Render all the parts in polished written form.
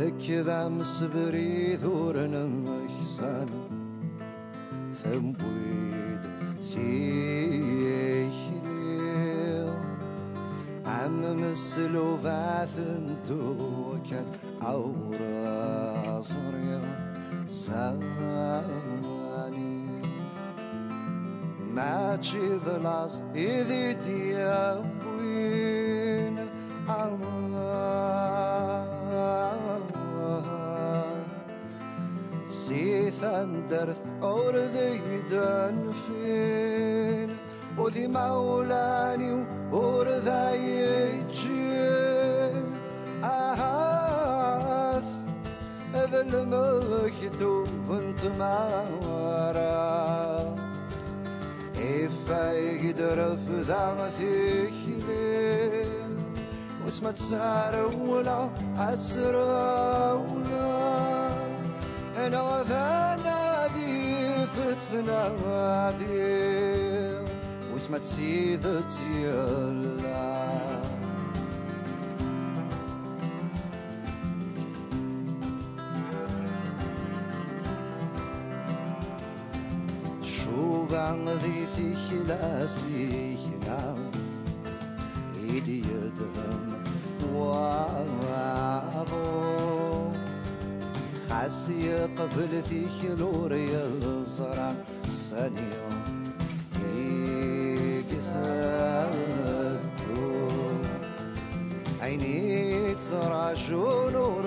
كذا مسبري ثورنا إحسان ثمبويد ثيخليل عم مسلو فاثنتو كان عورا صريا ساني ما تشيذ لاز إذي ديابوين سيثان درث أورذي دنفين وذي مولاني وورذي يجين أهاث هذا المكتوب انت مارا إفا يقدر فذا ثيخلين واسمة سارولا أسراولا أنا ذا ذي فتنا ذي واسمة سيدتي الله شو بعضي في خلاسي هنا إيدي يدهم واضو حسي قبل في خلور يزرع سنيا يقثدو عيني تزرع شو نور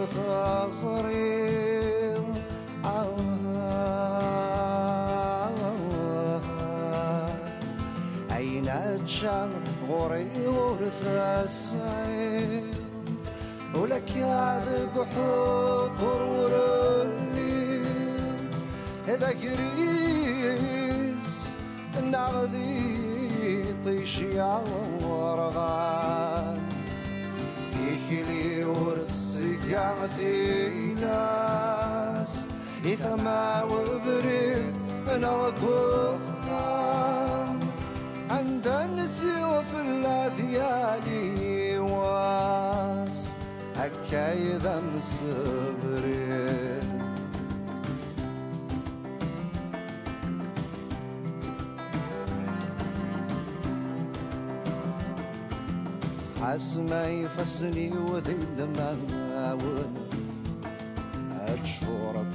ثاصري عينات شان غوري ورث السعير ولك يعذب حب ورليل هذا قريس النعذي طيشي عورغان فيك لي ورسك يعثي ناس إثما وبريد أنا وكوخان عند النسي وفي اللاذيالي واس هكايذا مصبرين حسما يفسني وذل معاون أجشورة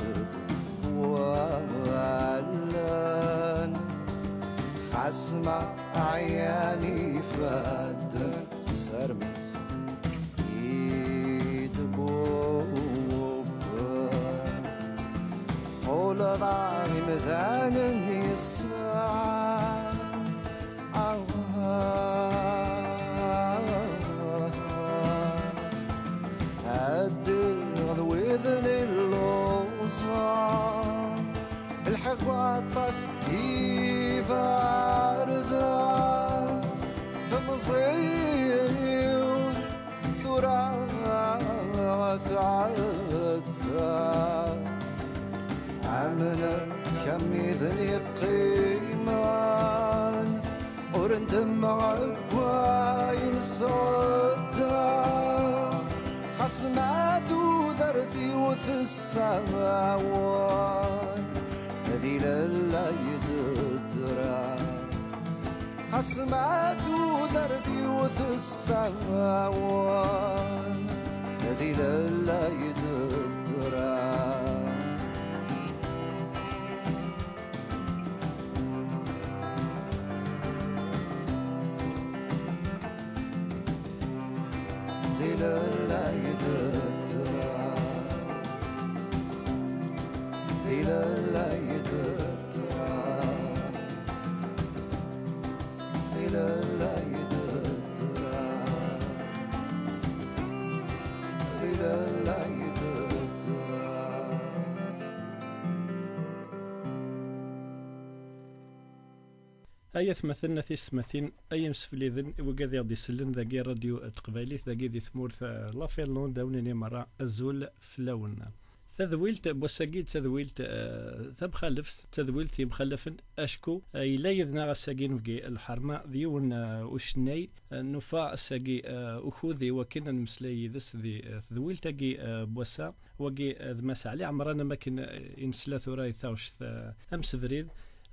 والان حسما عياني فادت سرمي حول ضعي مذان النساء الدل وذن اللوصان الحق الطس يفاردان ثم صير ثراث عدان عمنا كميذني قيمان ورندم عقواين صدام خصمات وذرثي وث السماوان هذي للا يددرا خصمات وذرثي وث السماوان هذي للا يددرا لا يددرا لا يددرا لا يددرا لا يددرا أي ثمثلنا ثمثين أي مسفليذن وقاذي غدي يسلن ذاكي راديو تقبايليت ذاكي دي ثمورث لافيلون داونيني مرة الزول فلاون تذويلت بوساقيت تذويلت تبخلف تذويلت مخلفا اشكو إلا يذنا غساقين في الحرمة ديون وشني نفا ساقي أخوذي وكنا المسلي ذس ذي تذويلت أجي بوسا وجي ذمس علي عمرنا ما كن إنسلا ثراي ثاوش أمس فريد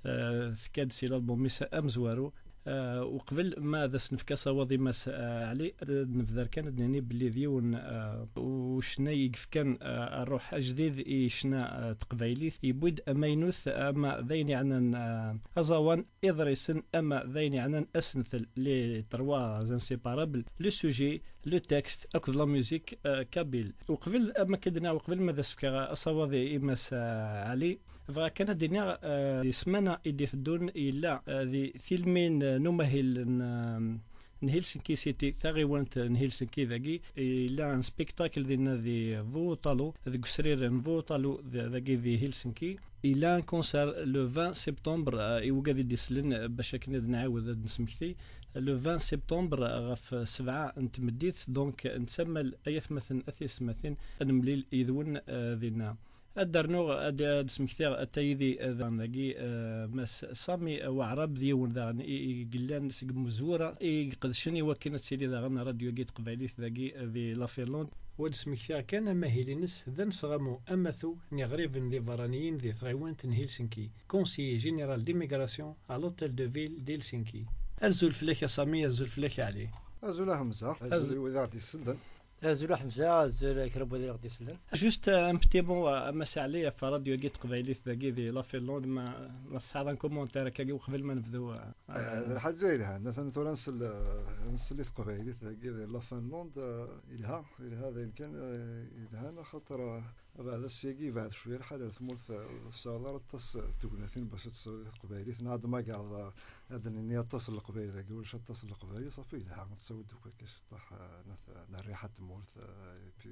ثكاد سيل البوميس أمزوارو وقبل ما ذا سنفكا صواضي ماس علي نفذر كان دنيني بلي ديون وشنا يقف كان الروح جديد يشنا تقبايليث يبود امينوث اما ذيني عنا ازوان ادريسن اما ذيني عنا اسنثل لي تروا زان سيبارابل لو سوجي لو تكست اكد لا ميوزيك كابيل وقبل اما كدنا وقبل ما ذا سفكا صواضي ماس علي فكان دينا يسمنا إدي في الدون إلا ذي فيلمين نمهل نهيلسنكي سيتي ثاغي وانت نهيلسنكي ذاكي إلا ان سبيكتاكل دينا ذي فوطالو ذي قسرير فوطالو ذاكي ذي هيلسنكي إلا ان كونسر لو 20 سبتمبر يوقع ذي ديسلن باش كنا نعاود نسمكتي لو 20 سبتمبر غف 7 نتمديت دونك نتسمى أيث مثلا أثيس مثلا نمليل يذون ذينا الدرنوغ اد سمكتير التايدي ذاكي مس سامي وعرب ديون ذا يقلان سق مزوره يقدشني وكنت سيدي ذا غن راديو جيت قبايليت ذاكي في لافيرلوند ود سمكتير كان ماهيلينس ذا نصغمو امثو نغريفن ذي فرانيين ذي ثايوانت هيلسنكي كونسي جينيرال ديميغراسيون على لوتيل دو فيل ديلسنكي الزول فلاك يا سامي الزول فلاك عليه ازول همزه ازول وذاك السلم زول حمزة زول كربو ذي غدي سلن جوست ان بتي بون مسا عليا في راديو جيت قبايليت ذاكي ذي لافيرلوند ما صعد كومونتير كاكي وقبل ما نبداو الحاجه لها مثلا ثورا نسلي في قبايليت ذاكي ذي لافينلاند الها هذا يمكن الها خاطر بعد السياقي بعد شويه الحاله ثمورث الصالار تص تقولثين باش تصل قبايليت ناد ما قال هذا اني اتصل القبايل ذاك واش اتصل القبايل صافي لها نسود كيفاش طاح الريحه مورث في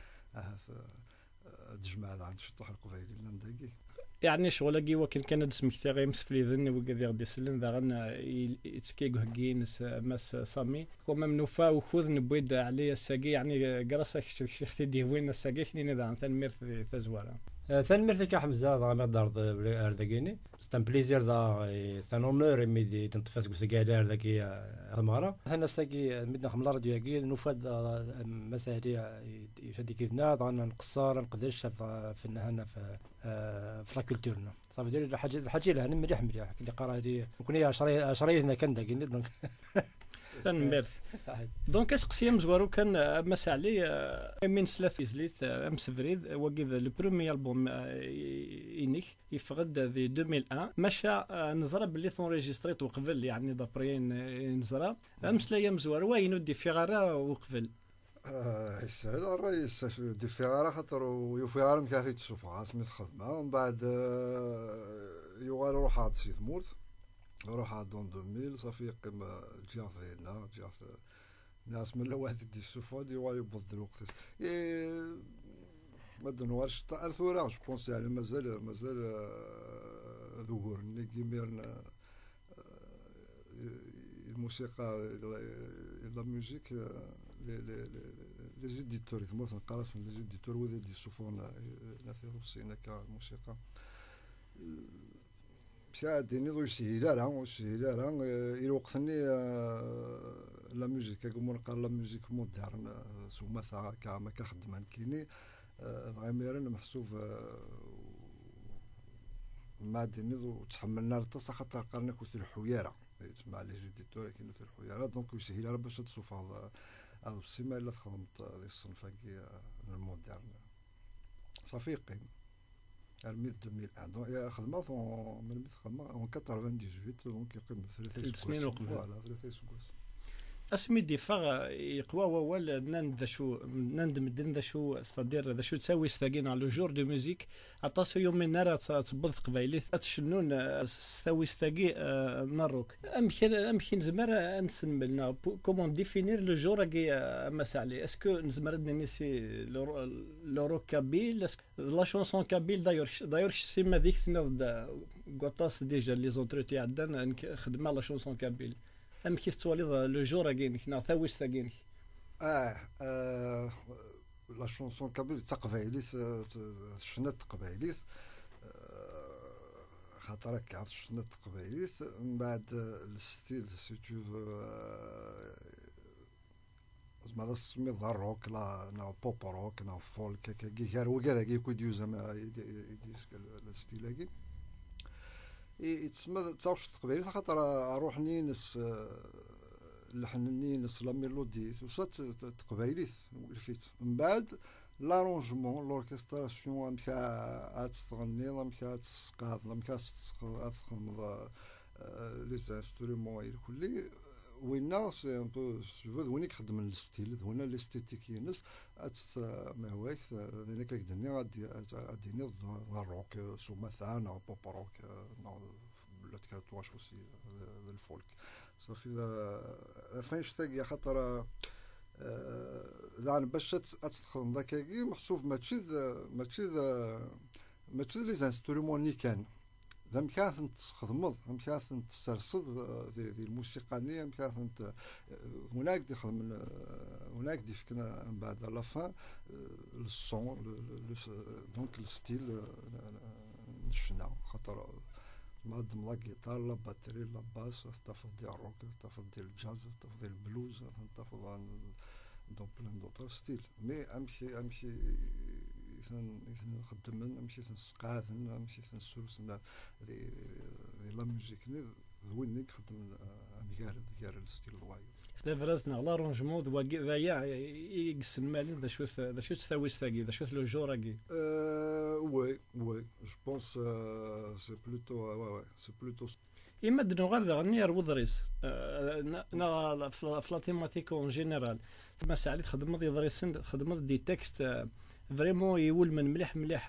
تجمع عند شطح القبايل لندقي يعني شغل وكن كان اسم كثير يمس في ذن وقدر يغدي سلم ذا غنا يتسكيغ هكينس ماس سامي وممنوفا وخذ نبويد عليه الساقي يعني قرصك شيخ دي وين الساقي شنو ذا عن ميرث في زواره ثاني مرثك حمزة ذا ما دار ذاكيني ستان بليزير ذا ستان اونور ميدي تنتفاس كسكالير ذاكي ثماره ثاني الساقي مدنا خملا راديو ياكي نوفاد مسائل يفدي كيفنا ذا نقصر نقدرش في هنا في لا كولتورنا صافي دير الحاجه لها مليح اللي قرا هذه ممكن هي شرايطنا كان داكيني دونك تنمرت دونك اسقسي مزوارو كان مسا علي من ثلاث زليت امس فريد وكذا لو برومي البوم انيك يفقد ذي 2001 مشى نزرى باللي تونريجستريت وقبل يعني دابرين نزرى امس لا مزوار وين ودي في غاره وقبل يسهل الرئيس دي في غاره خاطر وفي غاره مكاثي تشوف عاصمه خدمه ومن بعد يوغال روح عاد سي ثمورت روح عاد دون 2000 صافي يقيم جاف هنا جاف ناس من الواحد دي السوفا دي والي يبض الوقت ما دنوارش تاع الثوره جو بونس يعني مازال ظهور نيكي ميرنا الموسيقى لا ميوزيك لي زيديتور ثمورت نقراص لي زيديتور وذي دي السوفون لا في روسينا كموسيقى ساعدني ذو يسهيلها إلى وقتني لا ميوزيك كمون قال لا ميوزيك مودرن سوما كما كخدمان كيني غيميرن محسوب ما دني ذو تحملنا التص خاطر قالنا كنت الحويره تسمع لي زيديتور كاينو في الحويره دونك يسهيلها باش تصوف هذا السيما الا تخدمت هذه الصنفه كي المودرن صافي يقيم الميت 2001 دونك خدمه من خدمه اون 98 دونك يقيم 3 سنين وقبل فوالا 3 سنين اسمي دفاع يقوى وول نند شو نند شو استدير ذا شو تسوي استاقين على جور دو ميوزيك عطاسو يوم من نرى تبض قبايلي تشنون تسوي استاقي نروك امكن زمر نسملنا كومون ديفينير لو جور كي مسالي اسكو نزمر نسي لو روك كابيل لا شونسون كابيل دايور سيما ديك ثنا غوطاس ديجا لي زونتروتي عندنا خدمه لا شونسون كابيل أم كيف تولي لو جور أجينك نا ثويش ثاقينك لا شونسون كابيل تقبايليت شنات تقبايليت خاطر هكا عرفت شنات تقبايليت من بعد الستيل سي تو زعما هذا سميت الروك لا بوب روك لا فولك كي هو كذا كي ديو زعما يديسك الستيل هكي يتسمى تاوش تقبايليت خاطر روحني نس لحنني نس لا ميلودي وصات تقبايليت ولفيت من بعد لارونجمون لوركستراسيون مكا تغني مكا تسقاط مكا تخدم لي انسترومون الكلي وينا سي ان بو سيفو وين يخدم الستيل هنا الاستيتيك ينس ما هواك انا كدني غاديني الروك سو مثلا او بوب روك ولا تكاتواش وسي الفولك صافي فين شتاق خاطر يعني باش تخدم داكاكي محسوب ماشي لي زانسترومون اللي كان ذا مكان تخدمض مكان تسرصد ذي الموسيقى نيه مكان هناك دي خدم هناك دي فكنا من بعد لا فان الصون دونك الستيل نشنا خاطر نقدم لا جيتار لا باتري لا باس تفضل ديال الروك تفضل ديال الجاز تفضل ديال البلوز تفضل دون بلان دوطر ستيل مي امشي نخدم نمشي نسقاذ نمشي نسولس لا موزيك زوين نخدم كار الستيل دواي دابا لارونجمون دوا ذايا يقسن مالين ذا شو تساوي ستاكي ذا شو لو جوراكي وي جو بونس سي بلوتو إما دنو غير غني وضريس نا في لا تيماتيك اون جينيرال ما ساعات تخدم دي ضريسن تخدم دي تكست فريمون يول من مليح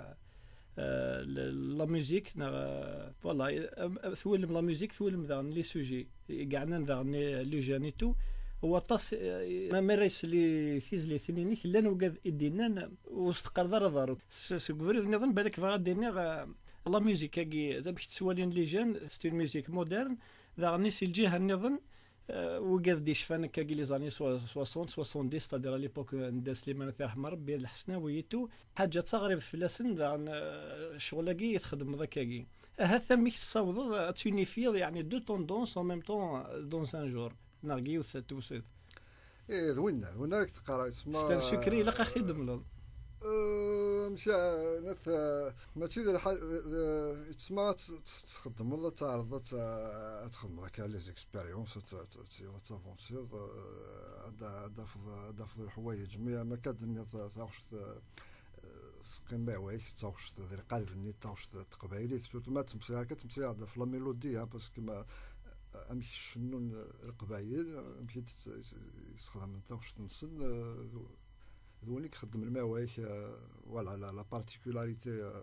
لا ميوزيك فوالا ثولم لا ميوزيك ثولم داغن لي سوجي كاعنا داغن لي جانيتو هو طاس ما ريس لي فيز لي ثنيني كلان وقاد ادينا واستقر دار سكفري نظن بالك فغاديني لا ميوزيك كي باش تسوالين لي جان ستيل ميوزيك مودرن داغني سي الجهه نظن وقاد دي شفانا كي لي زاني 60 70 ستادير ليبوك ندا سليمان يرحم ربي الحسناويتو حاجه تغرب في لاسن شغلاكي يتخدم ذاكاكي هذا ميك تصاوض تونيفي يعني دو توندونس اون ميم طون دون ان جور ناركي وثلاث ايه ذوينا تقرا اسمها شكري لا خاخي دملض مشى ماشي تسمى تخدم ولا تعرض تخدم هكا لي زيكسبيريونس تافونسي هذا في الحوايج ما كادني تاوش قيمه وايك تاوش قالب ني تاوش تقبايلي سورتو ما تمشي هكا تمشي هذا في لا ميلودي باسكو ما امشي شنو القبايل مشيت يستخدم تاوش تنسن ذونيك خدم الموايك ولا لا بارتيكولاريتي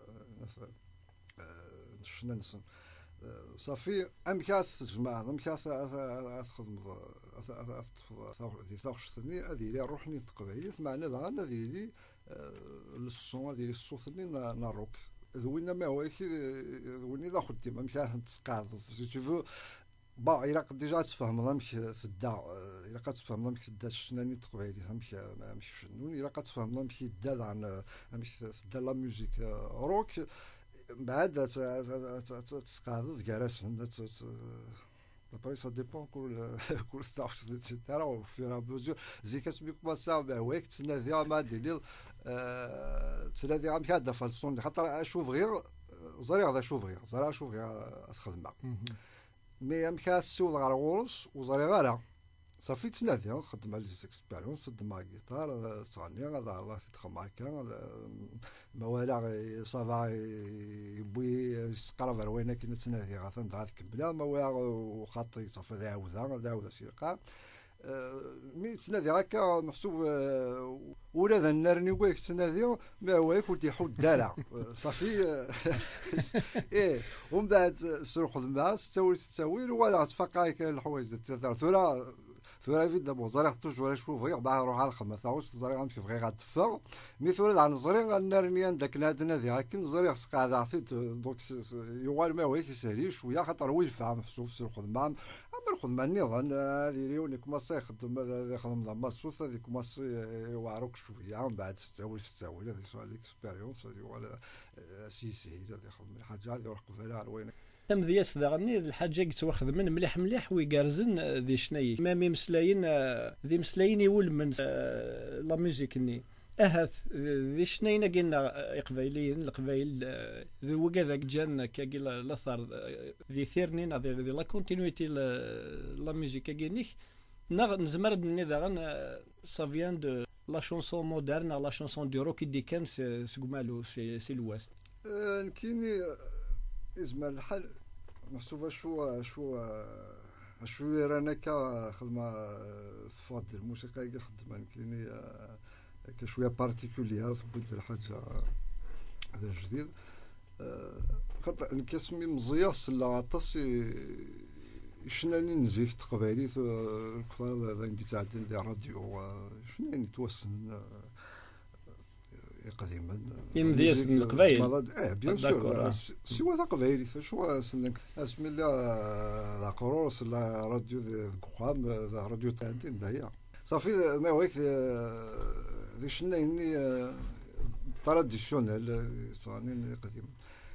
نشننسن صافي امكاس تجمع امكاس تخدم دي ثاوش ثاني هذه لي روحني تقبايلي معنى هذا هذه لي الصون هذه الصوت ثاني ناروك ذوينا موايك ذوني ذا خدم امكاس تسقاط سي تو فو با إلا قد ديجا تفهم ماشي تدا إلا قد تفهم ماشي تدا شناني تقبايلي ماشي شنو إلا قد تفهم ماشي تدا عن ماشي تدا لا موزيك روك بعد تسقاط كاراسن ابري سا ديبون كل ستاف ايتترا وفي رابوزور زي كتبي كوماسا هواك تنادي ما ديال تنادي عم كدا فالصون خاطر اشوف غير زريغ هذا شوف غير تخدم مي امكاس سول غير غورس وزريغ غير صافي تنادي نخدم على لي اكسبيريونس نخدم مع الجيتار صاني هذا الله تخدم هكا موالا صافا يبوي يسقرب وين كاين تنادي غاثن هذيك بلا موالا وخاطي صافي عاود سيقا مي تنادي هكا محسوب ولا ذا النارني ويك تنادي ما هواك ودي حود دارا صافي ايه ومن بعد سروق خدمه تساوي ولا تفقاك الحوايج تاع ثورة في دابا زريق توجور شوف غير بعد روح على الخدمة ثاوش زريق عم كيف غير غاد تفا مي ثورة عن زريق النارنيان داك نادنا ذي هاكن زريق قاعد عطيت دوك يوال ما هو يسالي شويه خاطر هو ينفع محسوب سير الخدمة اما الخدمة النظام هذه ريوني كوماسا يخدم هذا يخدم زعما الصوت هذه كوماسا يوعروك شويه من بعد تستوي هذه سؤال اكسبيريونس هذه ولا سي هذه يخدم الحاجه هذه ورق فيها وين تم ذياس ذاغني الحاجه يتواخذ من مليح مليح ويقارزن ذي شناي ما مسلاين ذي مسلاين يول من لا ميوزيك اهث ذي شناينا قلنا قبايليين القبايل ذي وكذاك جان كاكي لاثار ذي ثيرنين ذي لا كونتينيتي لا ميوزيك كاكينيك نزمرد مني ذاغن سافيان دو لا شونسون مودرن لا شونسون دو روك دي كان سكمالو سي الواست كايني إزمة الحل محسوبة شو رانا كخدمة فاضل الموسيقى يخدم كايني كشوية بارتيكولير تبدل الحاجة هذا جديد خاطر نكسمي مزياس لا عطاسي شناني نزيك تقبالي كثر هذا ندي تعدل دي راديو شناني توسن قديما يمديس القبايل بيان سور سوا ذا قبايلي شو اسمي لا لا قروس لا راديو القخام ذا راديو تاع الدين هي صافي ما هويك ذي شنايني تراديسيونيل صاني قديم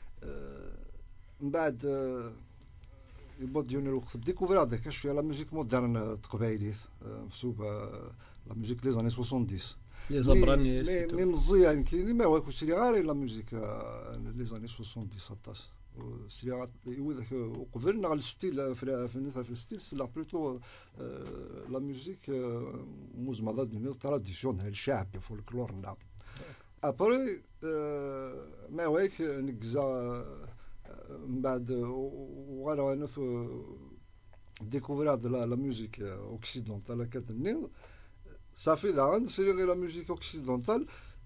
من بعد يبغى ديوني الوقت ديكوفري هذاك شويه لا ميوزيك مودرن تقبايلي محسوبه لا ميوزيك لي زاني 70 لي زبراني مي مزيان كاين ما هو سيري غير لا ميوزيك لي زاني 70 16 سيري وذاك وقبلنا على الستيل في الستيل سي لا بلوتو لا ميوزيك مزمضه ديال تراديسيونيل الشعبي فولكلورنا ابري ما هويك نكزا من بعد وغير انا في ديكوفري هاد لا ميوزيك اوكسيدونتال كتني صافي داغن سيري غير لا ميوزيك اوكسيدونتال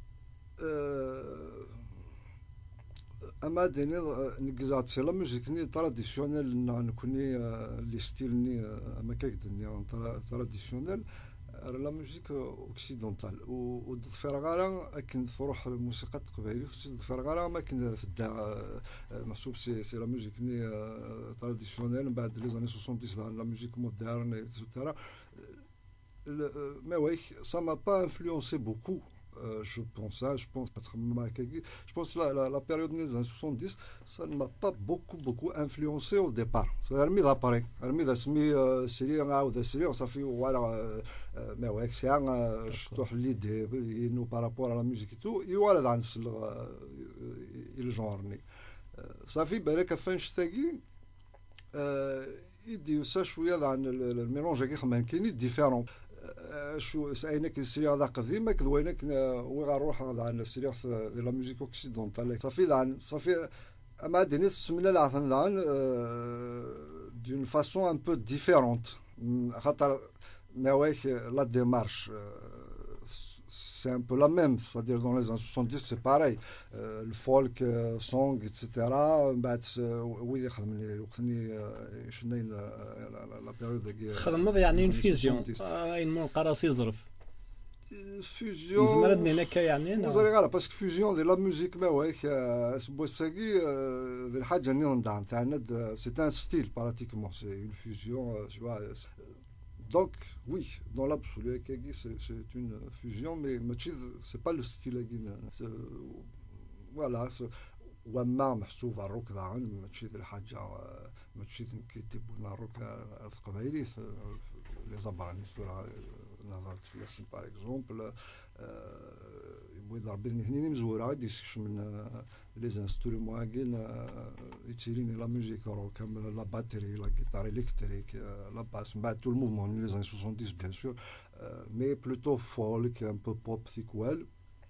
اما ديني نكزات سي لا ميوزيك ني تراديسيونيل نكوني لي ستيل ني اما كاكدني تراديسيونيل لا ميوزيك اوكسيدونتال ودفرغارا كن تروح الموسيقى التقبايليه دفرغارا ما كن فدا محسوب سي لا ميوزيك ني تراديسيونيل بعد لي زاني 70 لا ميوزيك مودرن ايتترا mais oui, ça m'a pas influencé beaucoup. Je pense la période des années 70, ça ne m'a pas beaucoup influencé au départ. C'est-à-dire mis d'appareil, mis d'asmi série ou série, ça fait voilà, mais ouais, c'est un je l'idée nous par rapport à la musique et tout, et voilà dans le genre. Ça fait ben que fin j'tagui يدي شويه عن الميلونج كي كاين ديفيرون شو ساينك السيريا هذا قديم كذوينك وي غنروح عن السيريا ديال لا ميوزيك اوكسيدونتال صافي اما ديني سمنا العثن دون فاسون ان بو ديفيرونت خاطر نوايك لا ديمارش c'est un peu la même, c'est-à-dire dans les années 70 c'est pareil, le folk, song, etc. oui خدمني وقتني شنين لا بيريود خدمت يعني انفيزيون اين من قراص يظرف فيزيون زمردني هناك يعني نظري غير باسكو فيزيون ديال لا ميوزيك ما وايك سبوساكي ديال الحاجه اللي ندعم تاعنا سي ان ستيل براتيكمون سي اون فيزيون Donc oui, dans l'absolu, c'est une fusion, mais c'est pas le style. Voilà, وما محسوب على الروك ذاعن ماشي الحاجة ماشي كيتبونا الروك القبايلي لي زبراني نظرت في الاسم باغ اكزومبل يبغي يضرب اثنين مزورة يديسكش من لي انسترومون هاكين يتيريني لا ميوزيك روك لا باتري لا جيتار الكتريك لا باس من بعد تو الموفمون لي زاني 70 بيان سور مي بلوتو فولك ان بو بوب ثيكوال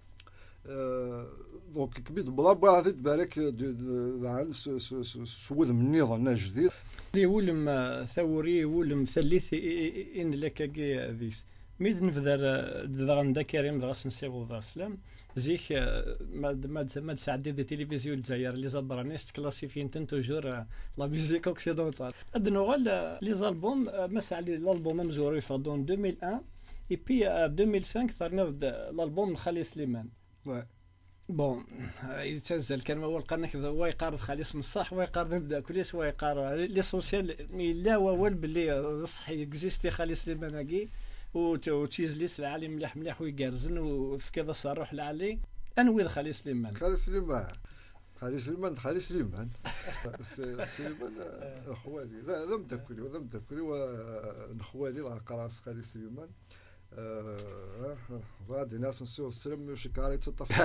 دونك كبيت بضربة هذه تبارك عن سود من نظام جديد ولم ثوري ولم ثلث إن لك ذيس ميد نفذر ذا كريم ذا سنسيبو ذا سلام زيك ما تساعدي دي تلفزيون الجزائر اللي زبرانيس كلاسيفين توجور لا ميوزيك اوكسيدونتال ادنوغال لي زالبوم ما ساعدي الالبوم مزوري في دون 2001 اي بي 2005 ثرنا الالبوم خالي سليمان بون يتنزل كان هو القرنك هو يقارض خالص نصح ويقارض نبدا كليس ويقارض لي سوسيال لا والو باللي صح اكزيستي خالي سليمان كي وتيزليس العالي مليح مليح ويقرزن وفي كذا صاروح العالي انوي خالي سليمان سليمان خوالي ذم تاكلي ونخوالي على قراص خالي سليمان غادي ناس نسيو السلم وشكاري تطفى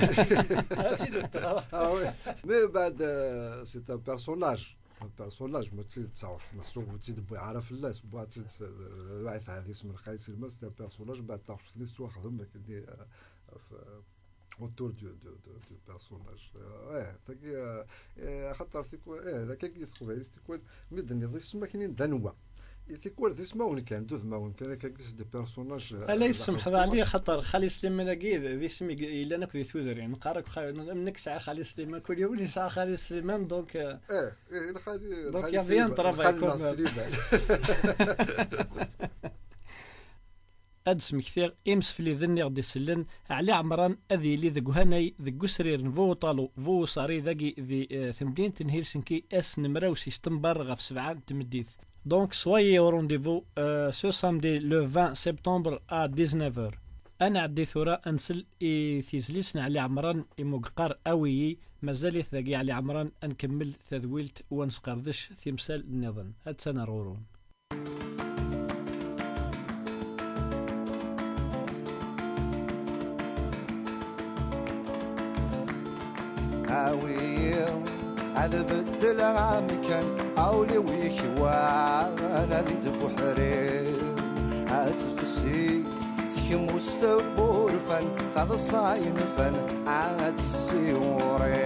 مي بعد سي ان بيرسوناج ما تصاوش مسلوب وتيد عارف الناس بعد واحد هذه اسم خالي سليمان سي ان بيرسوناج بعد تاخذ نيست واخذهم لكن autour du personnage تاكي خاطر تيكون هذاك كي تخوف تيكون مدني ضيس ما كاينين دنوا تيكون ضيس ما وين كان دوز ما وين كان كيس دي بيرسوناج لا يسمح عليه خاطر خالي سليمان كي ذي اسمي الا انا كنت ثوذر يعني نقارك منك ساعه خالي سليمان كل يوم ساعه خالي سليمان دونك خالي دونك يا بيان طرافاي ادس مكثير امس في ذني غدي سلن علي عمران اذي لي ذك هناي ذك سرير نفو طالو فو صاري ذاكي ذي ثمدين هيلسنكي اس نمراو سيستمبر غف 7 تمديث دونك سويي او رونديفو سو سامدي لو 20 سبتمبر ا 19h انا عدي ثورا انسل ثيزليسنا علي عمران مققار اوي مازال ذاكي علي عمران نكمل تذويلت ونسقردش تمثال النظام هاد سنه رورون هاويل هذا بدل عامكن أولي ويخوان ذي دبوحري هاتفسي ثيم مستبور فن ثاذ صاين فن عاد السيوري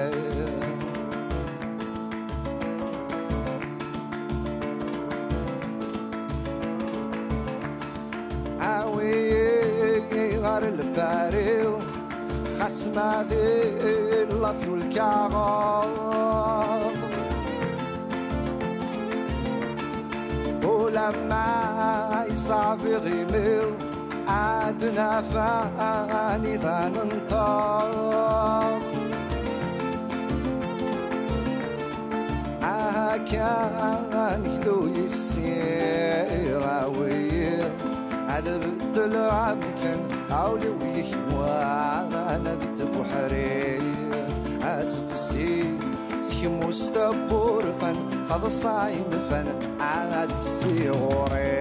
هاويل غار الباريل خسما ذي اللفل الكعراض ولما يصعب غيميو عادنا فاني ذا ننطر كان يلو يسير عوير هذا بدل عمكن أولي ويخوان ذي تبوحري هاتفسي ذي مستبور فن فض صايم فن عاد السيغوري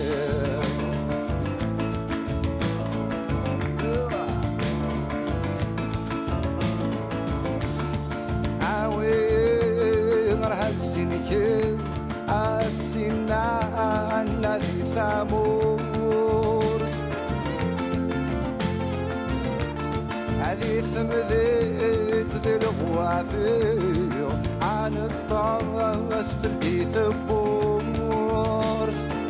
عوي غرها السينيكي السنان ذي ثامور هذه ثمذيت ذي الغوافير عن الطرس تلقي ثبور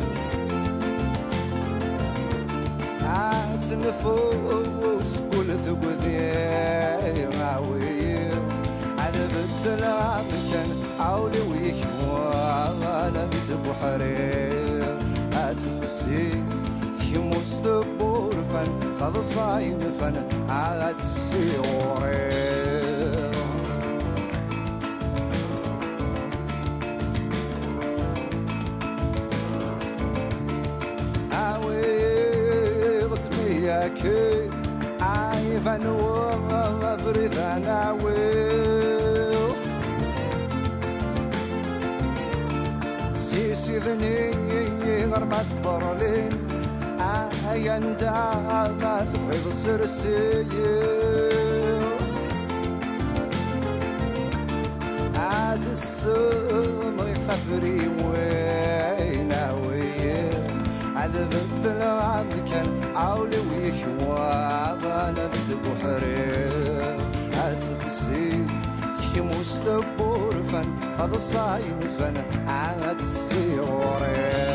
عاد نفوس كل ثقذير عوير هذا بدل عمكن أولي ويخوان ذي تبوحرير هاتفسي في مستبور فن فض صاين فن عاد السيوري عوي غتمياكي عايفان وغفريث عناوي سيسي ذني غير ما تبرلين يندى ما تبغيض السرسير عاد السمر يخفري ويناوير عاد بدل عمكن عولي ويخوان ذي بحرير عاد تبسي كي مستبور فن فض صايم فن عاد السيوري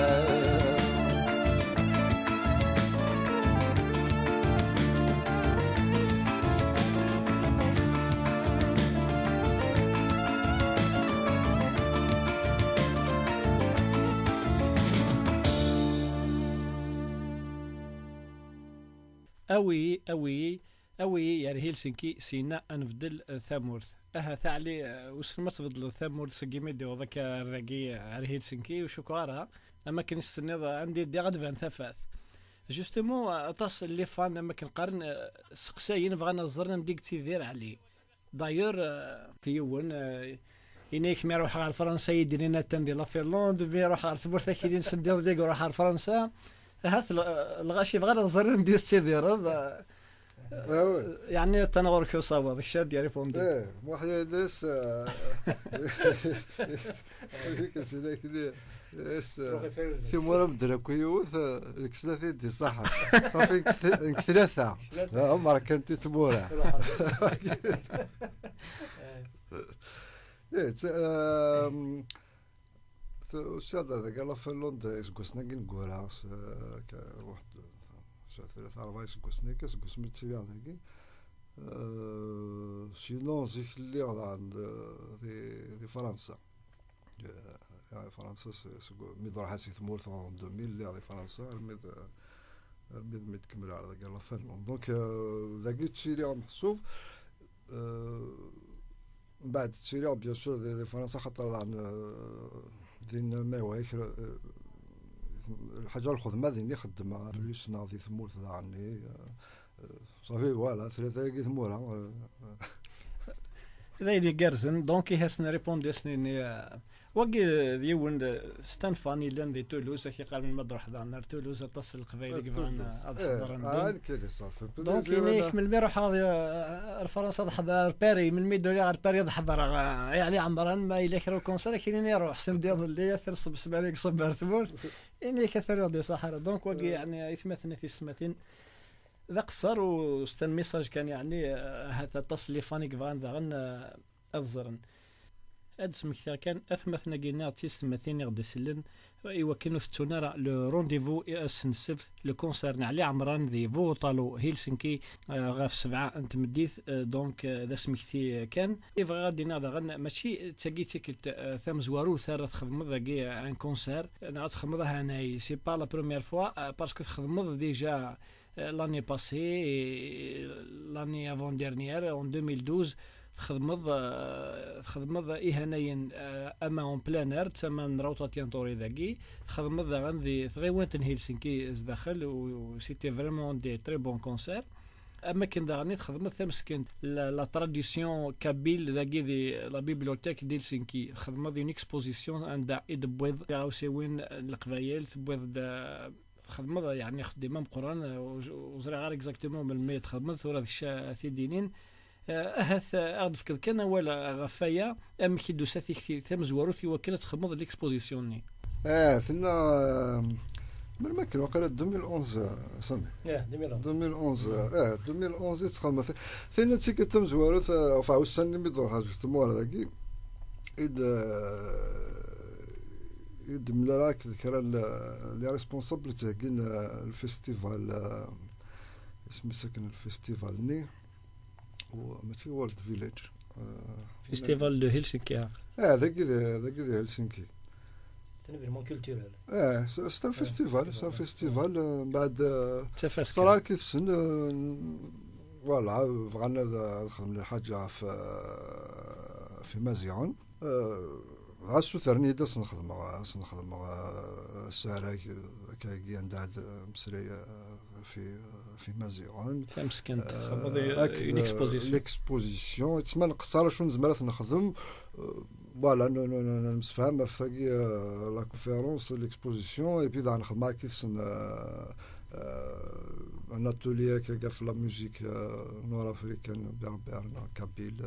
اوي يعني هيلسنكي سينا انفدل ثامورث ثعلي وش ما تفضل ثامورث سقيميدي وذاك الراقي على هيلسنكي وشكرا اما كان السنيض عندي دي غد فان ثفاث جوستومون تصل اللي فان اما كنقارن سقساين بغانا زرنا نديك تيذير عليه دايور كيون إنيك ما يروح على فرنسا يدير لنا تندي لا فيرلاند ما يروح على تبورثا كي نسدير ديك يروح على فرنسا هات الغاشي بغا نزر ندير تيذير يعني تنغور كيو صابا داك الشيء ديالي فهمتي واحد الناس هذيك سيناك لي اس في مورا بدراكويوث الكسلاثي دي صح صافي ثلاثه عمرك كنت تمورا الشادر ذاك الله في لندن يسقسنا كي نقولها واحد 3-4 يسقسنا كيسقس من تيريا ذاكي سينون زيك اللي عند في فرنسا يعني فرنسا ميد راح يسيث مورث 2000 اللي في فرنسا الميد تكمل على ذاك الله في لندن دونك ذاك تيريا محسوب من بعد تيريا بيان سور دي فرنسا خاطر عن دين ما هو هيك الحاجه الخدمه اللي خدمها بلوس ناضي ثمور عني صافي فوالا ثلاثه كي ثمورها ذي جارزن دونك هاسنا ريبوندي سنين وقي ديون ستانفاني لان دي تولوز كي قال من مدرح دار تولوز تصل القبائل كيفان اضحضر كي صافي دونك ينيك من الميروح هذا فرنسا حضر باري من ميدو باري حضر يعني عمران ما يليك الكونسير كاين يروح سم ديال اللي يثر صب عليك صبر تمور اني كثر دي صحراء دونك وقي يعني يثمثنا في سمثين ذا قصر وستن ميساج كان يعني هذا تصلي فاني كفان ذا أذزرن أدس مكثر كان أثمثنا قلنا تيستمثين غدا سلن إيوا كانوا ثتونا لو رونديفو السنسف لو كونسير نعلي عمران ذي فوطالو هيلسنكي غاف 7 أنت مديث دونك ذا سمكثي كان إيفا غادي نادا غن ماشي تاقي تيكلت ثام زوارو ثار تخدم ذاكي ان كونسير نعاد تخدمها هنايا سي با لا بروميير فوا باسكو تخدم ديجا l'année passée et l'année avant-dernière en 2012 خدمض إهانيا أما اون بلانير تسمى روطة تيانتوري ذاكي خدمض غندي ثغيوانتن هيلسنكي ازداخل و سيتي فريمون دي تري بون كونسير أما كان داغني خدمت ثمسكن لا تراديسيون كابيل ذاكي دي لا بيبليوتيك ديال سينكي خدمت اون اكسبوزيسيون عندها إدبويض عاوسيوين القبايل تبويض خدمت يعني خدمة بقران وزرع غير اكزاكتومون بالمية خدمت ورا في دينين أهث أغدف كان ولا غفايا أم كيدو ساتي ثم زوارو في وكالة خدمت الإكسبوزيسيوني فينا من ما كان وقيلا 2011 سامي 2011 2011 تخدمت فينا تيك تم زوارو فاو السنة ميدور حاجة تموار ذاكي إد ملاك ذكر لي ريسبونسابل تاعين الفيستيفال اسمه ساكن الفيستيفال ني وماشي وورلد فيليج فيستيفال دو هيلسنكي ذاك هيلسنكي تنبيرمون كولتورال سي فيستيفال بعد صراحه كي السن فوالا بغينا نخدم حاجه في مزيان غاسو ثرني داس نخدم الساعه كي عندها مسريه في مزيان مسكن تخبضي اون ليكسبوزيسيون تسمى نقصر شنو زمرات نخدم فوالا نسفهم في لا كونفيرونس ليكسبوزيسيون اي بي نخدم كيف ان اتولي كا في لا ميوزيك نور افريكان بربر كابيل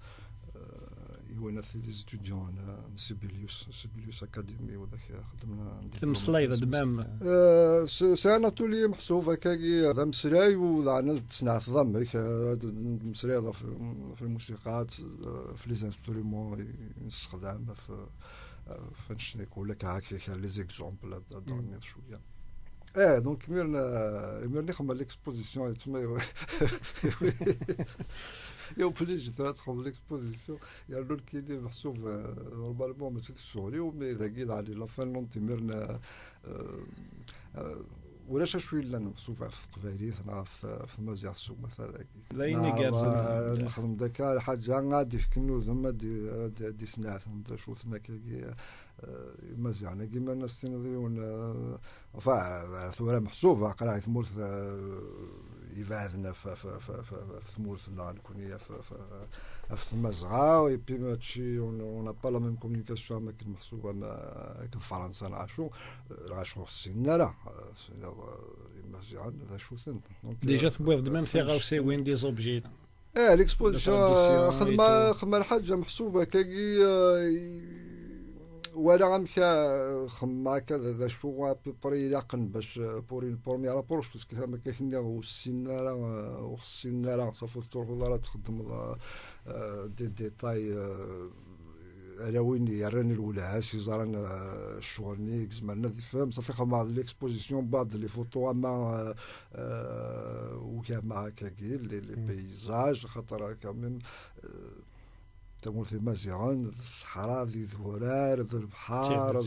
يونث لي ستوديون سيبيليوس اكاديمي وذاك خدمنا ثم صلايده دمام سي اناتولي محسوب هكاكي ذا مسراي وذا تصنع ضم مسراي في الموسيقات في لي زانسترومون نستخدم في نشنيك ولا هكاك لي زيكزومبل دوني شويه دونك ميرنا خدم ليكسبوزيسيون تما يوم بليج ثلاث خذ ليكسبوزيسيون يالو كيدي محسوب نورمالمون ماشي شغلي ومي ذاكي على لا فان لونتي ميرنا ولاش شويه لا نمسوف في قبايليتنا في مزيع السوق مثلا لايني كارزن نخدم داك حاجه غادي في كنوز ما دي سنات شوفنا كي مزيان كيما الناس تنظيون ثورة محسوبة قراءة ثمورث يبعثنا في ثمورثنا نكون هي في المزرعة ويبي ماتشي اون با لا ميم كومونيكاسيون ما كنت محسوبة كنت فرنسا نعيشو خصنا لا مزيان هذا شو ثن ديجا تبوض ميم ثي غاوسي وين دي زوبجي ليكسبوزيسيون خدمة حاجة محسوبة كي ولا غمشا خما كذا شو بري يقن باش بورين بورمي رابورش باسكو ما كاين وخصنا راه صافي تروح راه تخدم دي ديتاي على وين يراني الاولى سيزارن الشغل نيك زعما فهم صافي خما ليكسبوزيسيون بعض لي فوتو اما وكما هكاكي لي بيزاج خاطر كامل تمول في مزيان الصحراء ذي ذورار ذي البحار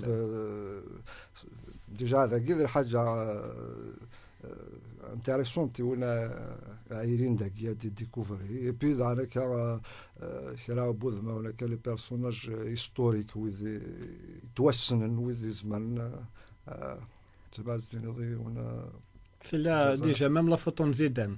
ديجا هذا كي حاجة انتريسونتي ونا عايرين داكيا دي ديكوفري بي دانا كرا بوذ ما هناك لي بيرسوناج هيستوريك وذ توسنن وذ زمان تبع الزينضي ونا في لا ديجا ميم لا فوتو نزيدان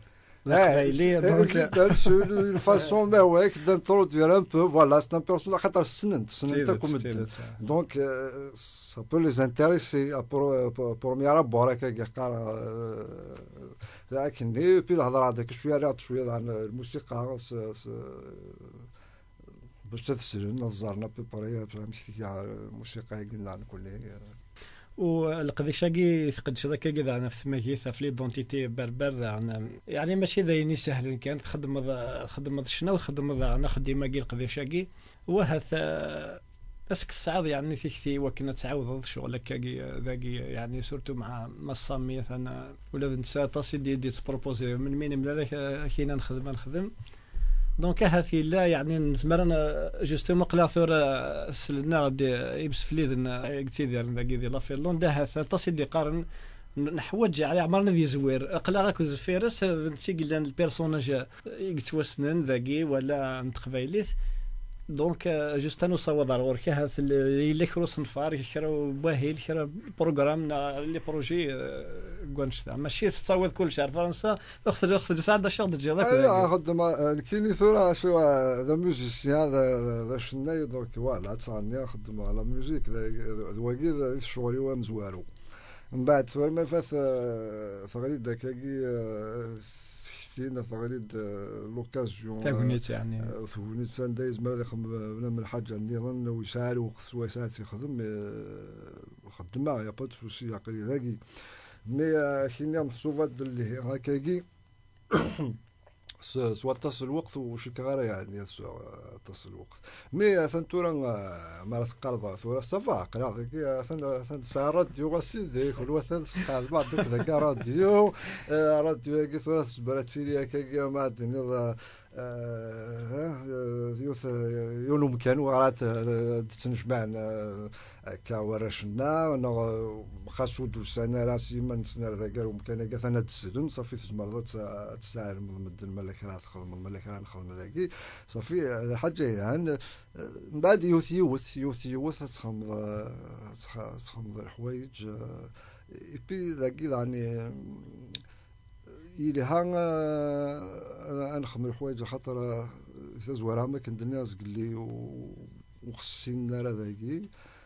une façon mais ouais d'introduire un peu voilà c'est un personnage خاطر سننت donc ça peut les intéresser pour مي ربو كي قال لكن بي الهضره هذاك شويه عن الموسيقى باش تسلن نظرنا ببري فهمتي الموسيقى قلنا نقول والقديشاكي تقدش هذاك كذا انا في ماكيثا في ليدونتيتي بربر يعني ماشي ذايني سهل كانت تخدم شنو تخدم انا خديمه كي القديشاكي وهذا اسك صعاد يعني في وكنا تعاود شغلك ذاكي يعني سورتو مع الصاميه انا ولا نسى تصي دي تبروبوزي من مين ملا كاين نخدم دونك هذه لا يعني نزمر انا جوستومون قلا ثور سلنا غادي يبس فليدنا قلتي ديال ذاكي ديال لافيلون ده هذا تصي دي قارن نحوج على عمرنا ذي زوير قلا غاك فيرس نتي قلنا البيرسوناج يتوسنن ذاكي ولا نتقبايليت دونك جوست انو صوض على غورك هذا اللي كروس نفار كرا باهي كرا بروغرام لي بروجي كونش ماشي تصاوض كل شهر فرنسا اخذ ساعه شغل تجي هذاك لا خدم كاين ثورة شو ذا ميوزيسيان هذا شناي دونك فوالا تصاني خدم على ميوزيك ذواكي الشغل هو مزوارو من بعد ثور ما فات ثغريد داكاكي تينا ثغريد لوكازيون تغنيت يعني ثونيت دايز ما من الحاجه نظن ويسال وقت وسات يخدم خدمه يا با سوسي عقلي ذاكي مي كاين محسوبات اللي هكاكي سوا تصل الوقت وشكرا يعني تصل الوقت مي ثنتورا مرات قلبها ثورة صفا قرا ثن سارات سيدي كل وثن صاد بعض ذاك راديو كي ثورة سبرات سيريا كي ما الدنيا يوث يونم كانوا غرات تنجمعنا كورشنا انا خاصو دو سنه راسي من سنه ذاك ممكن كاع انا تسلم صافي تمرضت تسعر من الملك راه تخدم الملك راه نخدم ذاكي صافي الحاجه يعني من بعد يوث تخمض الحوايج ايبي ذاكي يعني إلى أنا نخدم الحوايج خاطر زوارها ما كنت الناس قال لي وخصينا راه ذاكي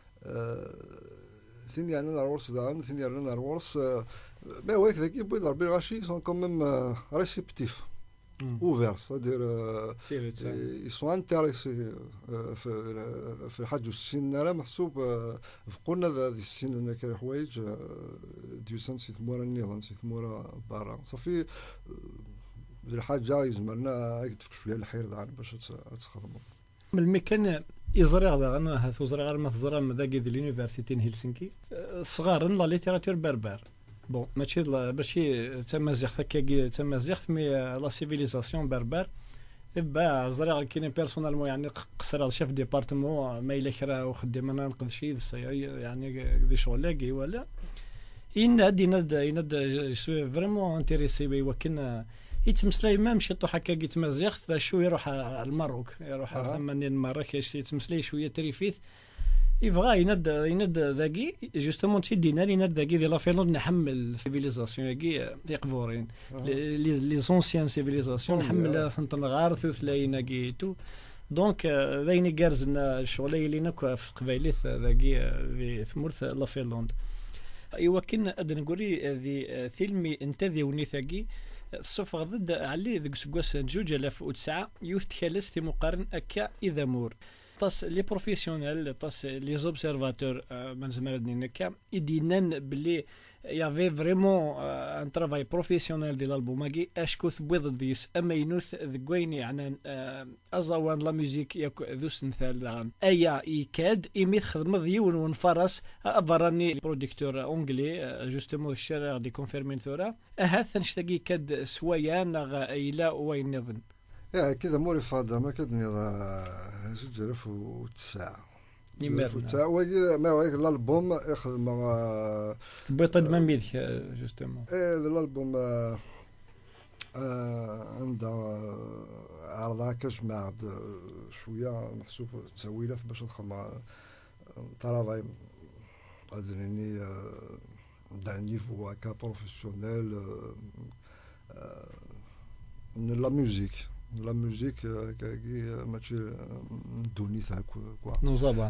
ثاني انا نورس دان ثاني انا نورس ما هو ذاكي بغيت ربي غاشي سون كوميم ريسيبتيف اوفير c'est-à-dire ils sont intéressés في الحاج السن راه محسوب فقولنا هذه السن انا كاين حوايج ديوسان سي ثمورا النظام سي ثمورا برا صافي الحاجه يزمرنا يدفك شويه الحير باش تخدموا من المكان يزرع انا هذا زرع غير ما تزرع ذاك ديال لونيفرسيتي هلسنكي صغار لا ليتيراتور بربر بون ماشي تمازيغ هكا تمازيغ مي لا سيفيليزاسيون بربر با زرع كاين بيرسونالمون يعني قصر الشيف ديبارتمون ما الا كرا وخدم انا نقد شي يعني دي شغل لاقي ولا يناد شوي فريمون انتريسي بي وكن يتمسلاي ما مشي طو هكا يتمزيغ شو يروح على المروك يروح ثمانين مراكش يتمسلاي شويه تريفيت يبغى يناد ذاكي جوستومون تي دينار يناد ذاكي ديال لافيلوند نحمل سيفيليزاسيون كي يقفورين لي زونسيان سيفيليزاسيون نحمل ثنتنغار ثلاثين كي تو دونك ذايني كارزنا الشغل اللي نكو في قبايليت ذاكي في مورث لافيلوند ايوا كن ادن نقولي ذي فيلمي انت ذي ونيثاكي الصفغ ضد علي ذيك سكواس 2009 يوث تخلص في مقارن اكا اذا مور طاس لي بروفيسيونيل طاس لي زوبسيرفاتور من زمان نكا يدينان بلي يافي فريمون ان ترافاي بروفيسيونيل ديال الالبوم اشكو ثبوض ديس اما ينوث ذكوين يعني ازوان لا ميوزيك ذو سنثال ايا يكاد يميت خدمه ديون ونفرس افراني بروديكتور اونغلي جوستومون الشارع دي كونفيرمين ثورا هاث نشتاقي كاد سويان الى وين نظن كذا موري فاضل ما كدني 2009 ما هو الالبوم ياخذ مع تبيط من بيدك جوستومون الالبوم عنده عرضها كجمع شويه محسوب تسويله باش نخدم طرافاي ادريني دا نيفو هكا بروفيسيونيل من لا ميوزيك كي ماشي دوني تاع كوا نوزابان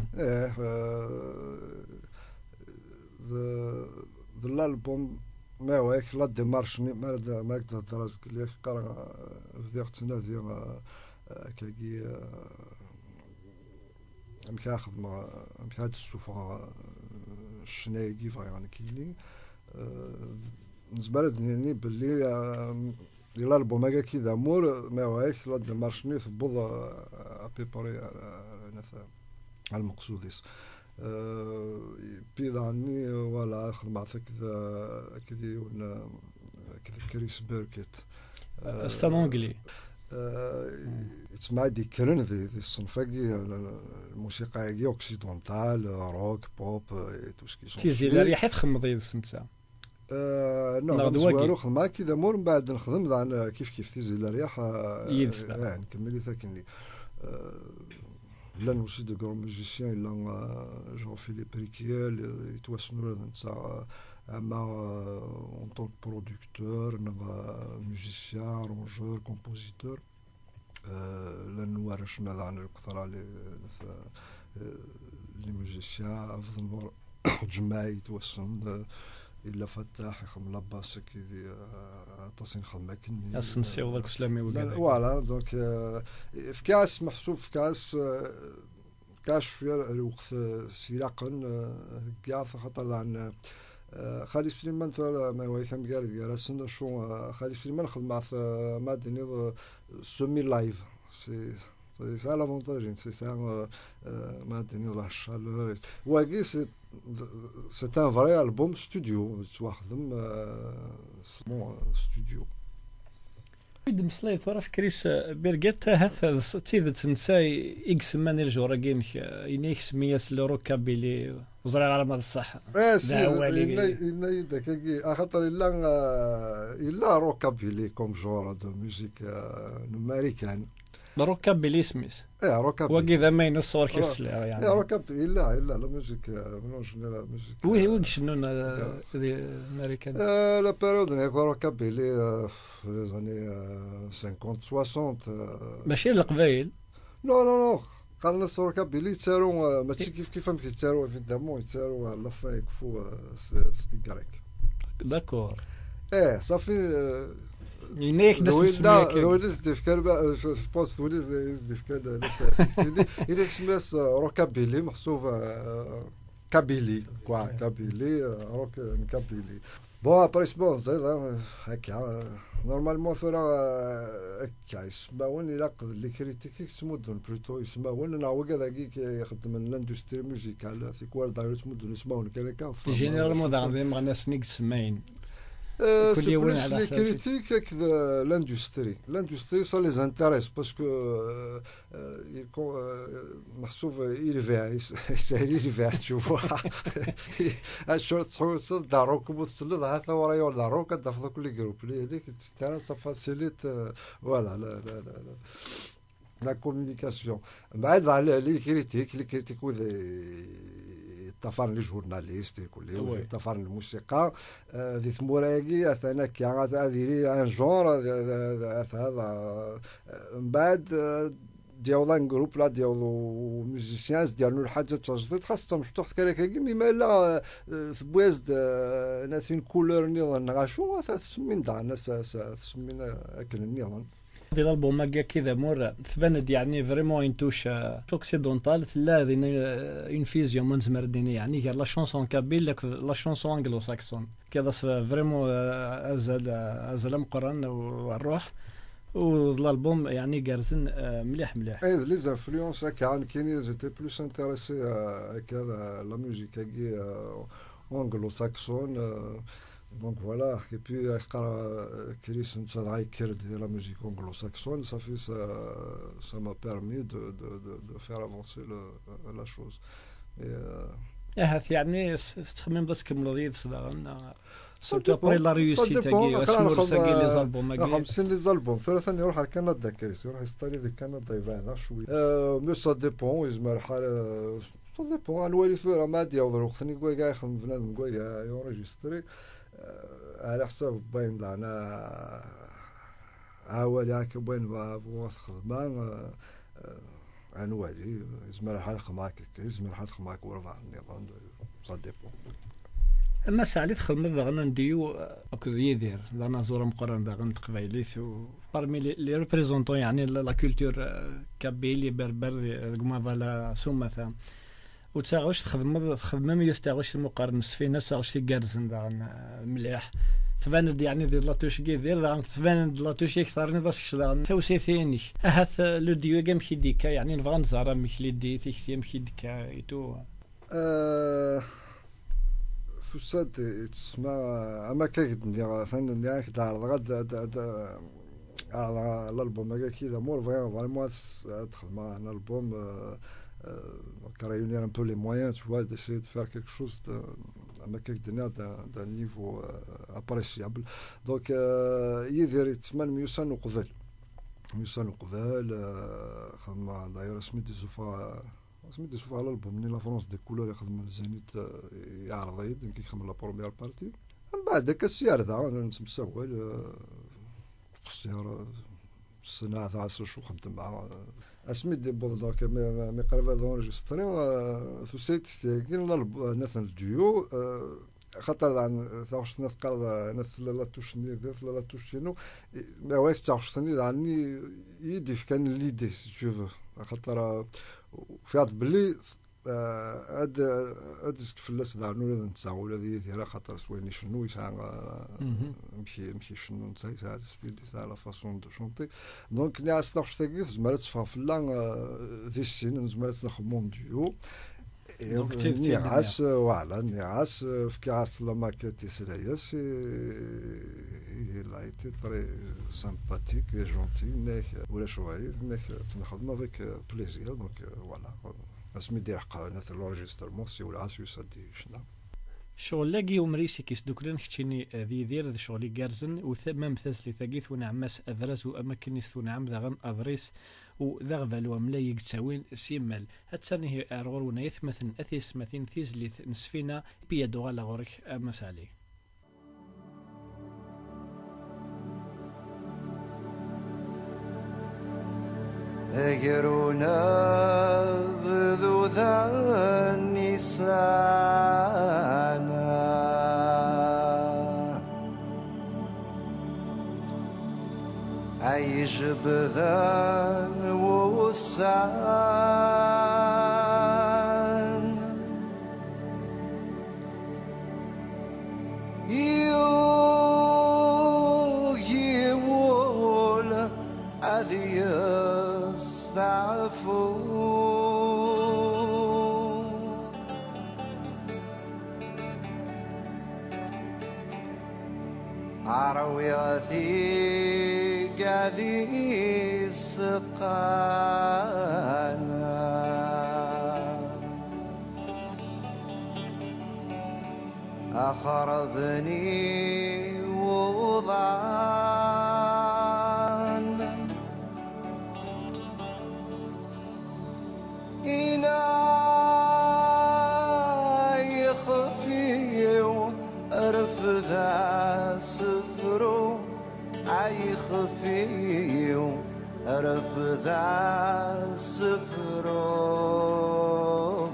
الالبوم ما هو هيك لا ديمارش ما تهضر ليك قرا بديت تنادي كي مكاخذ مع هاد السوفا الشنايقي يعني كيلي بالنسبه لي باللي الالبوم هكا كي دامور ما هو هيك لا ديمارشني ثبوض ابيبري على المقصوديس بيضاني ولا خدمة كذا كريس بيركيت استانونجلي تسمع دي كرن ذي الصنفاقي الموسيقى اوكسيدونتال روك بوب توسكي تيزي لا ريحه تخمضي السنسا نعم زوارو خدمة كذا مور من بعد نخدم عن كيف تيزي لا ريحه يعني كملي ثاكني là aussi de grands musiciens il a Jean-Philippe Riquiel يتوسنوا نتاع en tant que producteur musicien arrangeur compositeur لأنه ورشنا عن الكثرة لي musiciens أفضل نور جماعي يتوسن إلا فتاح يخدم لاباس كذي تصين خدمة كني أصلا ذاك سلامي وكذا فوالا دونك في كاس محسوب في كاس شوية الوقت سياقا كاع خاطر عن خالي سليمان ما هو كان قال سنة شو خالي سليمان خدم مع ديني سومي لايف c'est ça l'avantage c'est ça maintenir la chaleur واقي c'est un vrai album studio تواخدم studio يدم سلايد ثورة في كريس بيرجيت هذا تيذ تنساي إكس ماني الجوراجين إنيكس مياس لوروكابيلي وزرع على مدى الصحة إلا يدك أخطر إلا روكابيلي كوم جورا دو ميوزيك أمريكان روكابيلي سميس روكابيلي وكذا ما ينصور كيسلي يعني روكابيلي لا ميوزيك لا ميوزيك وي شنو الأمريكان لا بيريود نيكو روكابيلي في لي زاني 50 60 ماشي القبايل نو قالنا روكابيلي يتسارو ماشي كيفهم كيتسارو في الدمو يتسارو لافا يكفو سكيكاريك داكور صافي ينيك داس السماك وليز ديفكار بوست وليز ديفكار إلى سماس روكابيلي محسوب كابيلي كابيلي روك كابيلي بون ابريس بون زيد هكا نورمالمون ثورا هكا يسمعون الى لي كريتيك يسمودون بلوتو يسمعون انا هو كذاك يخدم الاندستري ميوزيكال في كوار دايرت مودون يسمعون كذاك جينيرالمون دا غادي مغنى سنيك سماين كل يوم على لي حساب كريتيك هكذا لاندستري سا لي انتريس باسكو محسوب يرفع يسهل يرفع تشوفوا الشهور تحوس داروكم وتسلط ها ثورة يور داروك دافضوا كل جروب لي هذيك ترى فاسيليت فوالا لا كومونيكاسيون بعد على لي كريتيك تفارن لي جورناليست كل تفارن الموسيقى ذي ثموراكي اثنا كي هذه ان جور هذا من بعد ديالو ان جروب لا ديالو ميوزيسيانز ديالو الحاجه تجديد خاصه مفتوح كراكي مي لا ثبواز ناس اون كولور نيضان غاشو تسمين دا ناس تسمين اكل النيضان في الالبوم ماكا كذا مور تبان يعني فريمون انتوش اوكسيدونتال لا ذين اون فيزيون من زمرديني يعني لا شونسون كابيل لا شونسون انجلو ساكسون كذا فريمون ازل مقرن والروح والالبوم يعني قارزن مليح اي لي زانفلونس كان كاين جيتي بلوس انتريسي كذا لا موزيك كي انجلو ساكسون Donc voilà, et puis Chris Nsadaï Kird et la musique anglo-saxonne, ça m'a permis de faire avancer la chose. يعني تخمم بس كملودية صدقنا سورتو ابري لا ريوسيت تاعي اسمور ساقي لي زالبوم ماكي 50 لي زالبوم ثلاثه يروح على كندا كريس يروح يستاري ذيك كندا يبان شويه مي سا ديبون يزمر حال سا ديبون الوالد راه ما ديال وقتني كاع يخدم بنادم كاع يوريجستري على حساب باين انا عاول ياك بين فواس خدمه عنوالي يزمر حلقه معك يزمر حلقه معك وربع النظام سا ديبون اما ساليت خدمت باغنا نديو اكو يدير لا زور مقرن باغا تقبايليت و بارمي لي ريبريزونطون يعني لا كولتور كابيلي بربر كمافالا سومثا وتاغوش تخدم ميوس تاغوش المقارنه سفينه تاغوش تيكارزن باغا مليح تبان يعني دير لاتوش كي دير تبان لاتوش اكثر نضاش داغ توسي ثاني هاث لو ديو كام كي ديكا يعني نبغى نزارا مكلي دي تيكتي مكي ديكا ايتو فساد تسمى اما كيدني فان ياك دار غد على الالبوم هكا كذا مور فريمون تدخل مع الالبوم réunir un peu les moyens, tu vois, d'essayer de faire quelque chose d'un niveau appréciable. Donc, يدير يتمنى ميوسان وقبل خدم داير سميتي سوفا على الالبوم من لا فرونس دي كولور يخدم الزينيت يعرض يد كي يخدم لا بروميير بارتي من بعد داك السيار ذا نتمسول السياره السنه تاع شو خدمت معاه اسمي دي بون دونك مي قريبه دونجستري ثوسيت كاين ناس الديو خاطر عن ثاوش نتقرض ناس لا توشني ذات لا توشينو ما واش تاوشني عني يدي كان ليدي شوف خاطر في هاد بلي هاد فلاس دارنو ولا نتساو ولا ديال خاطر سويني شنو يسعى مشي شنو نتاع ستيل تاع لا فاسون دو شونتي دونك ناس ناخذ زمرت فلا ذي السين زمرت نخدمو ديو نعاس وعلى نعاس في كاس لا ماكيت سراياس لا ايتي تري سامباتيك اي جونتي ناك ولا شواري ناك تنخدم افيك بليزير دونك فوالا اسمي دير قناه لورجسترمون سي ولا عاسو يصدي شنا شغل لاقي ومريسي كيس دوكلان كتشيني ذي دير شغلي كارزن وثمام ثاسلي ثاقيث ونعماس اذراز واماكن ثونعم ذاغن اضريس وذاغ فالوا ملا يقتاوين سيمال هاتساني هي ارغور ونايث مثلا اثيس مثلا ثيزلي نسفينا بيدو غالا غورك امسالي أجرونا بذو ذا النسانا عيش بذا وسان يقول أذي عروي غثي قاذي سقانا أخربني وضعان إناي خفي ورفض سفرو أي خفي ورفض سفرو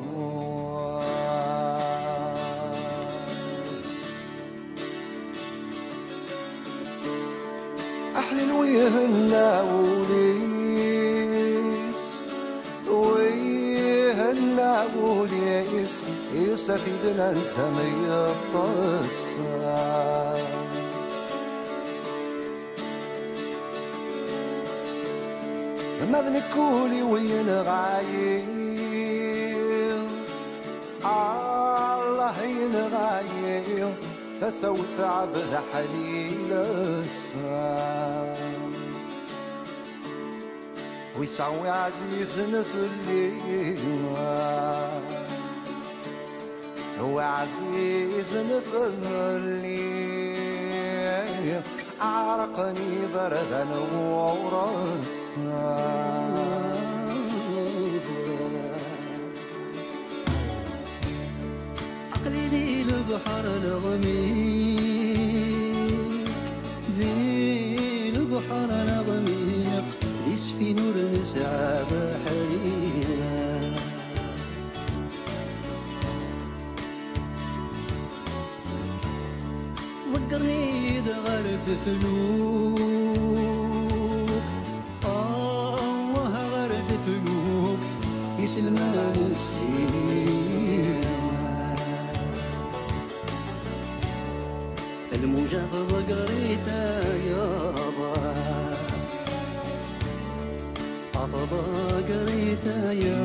أحلل ويهنا وليس ويهنا وليس يستفيدنا انت من القصة ماذن كولي وين غاير الله ينغاير فسوف عبد حليل الصام ويسعوي عزيز في الليل هو عزيز في الليل أعرقني بردا ورصا أقليلي البحر الغميق ذي البحر الغميق يسفي نور نسعى بحريرا ذكرني إذا غرت فلوك الله غرت فلوك يسلمان السيما الموجة ضقريتا يا ضقريتا يا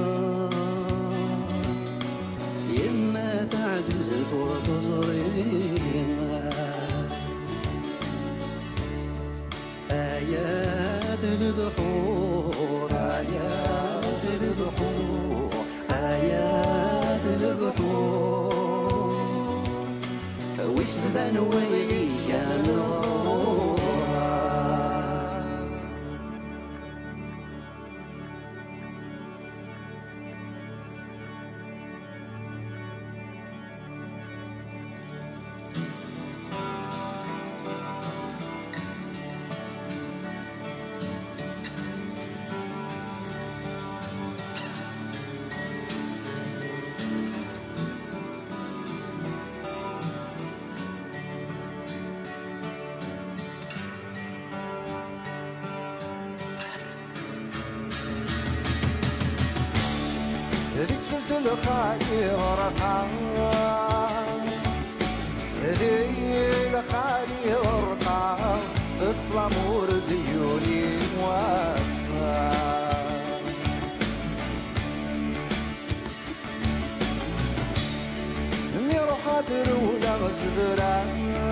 يما تعزز ثورة صريمة آيات البحور آيات البحور آيات البحور ويسدن ويا نور ذيك سلت الخالي ورقان ذي الخالي ورقان تطلع مور ديوني واسا اني روح ادر ولا غزدران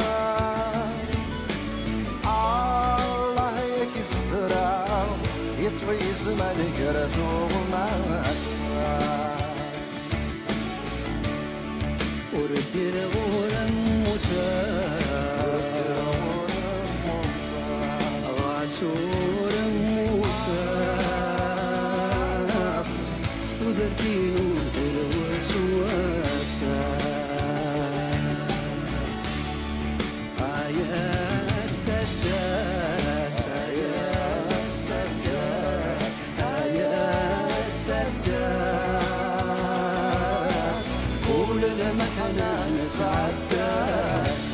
الله يكسدران يطوي زمان جرث وماسا وردي غورا موتا غاسورا موتا ودرتينو في الوسواسة يا سدات يا سدات يا سدات قول لمحنا نسعدات